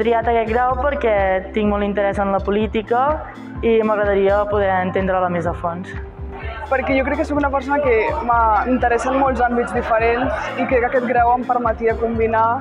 triat aquest grau perquè tinc molt interès en la política i m'agradaria poder entendre-la més a fons. Perquè jo crec que soc una persona que m'interessa en molts àmbits diferents i crec que aquest grau em permetia combinar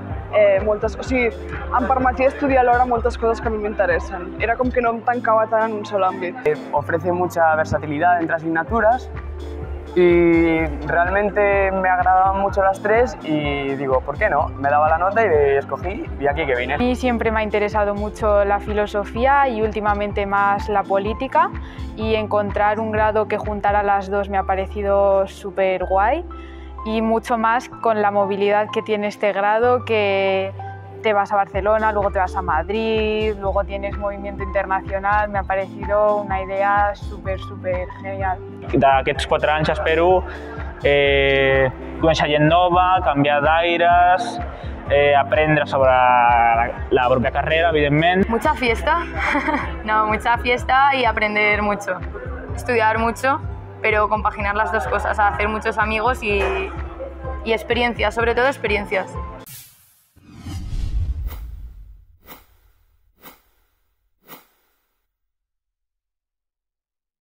em permetia estudiar alhora moltes coses que a mi m'interessen. Era com que no em tancava tant en un sol àmbit. Ofrece mucha versatilidad entre asignaturas y realmente me agradaban mucho las tres y digo, ¿por qué no? Me daba la nota y escogí y aquí que vine. A mí siempre me ha interesado mucho la filosofía y últimamente más la política, y encontrar un grado que juntara las dos me ha parecido súper guay, y mucho más con la movilidad que tiene este grado, que te vas a Barcelona, luego te vas a Madrid, luego tienes movimiento internacional. Me ha parecido una idea súper genial. D'aquests 4 anys espero conèixer gent nova, canviar d'aires, aprendre sobre la propia carrera, evidentment. Mucha fiesta, mucha fiesta y aprender mucho. Estudiar mucho, pero compaginar las dos cosas, hacer muchos amigos y experiencias, sobre todo experiencias.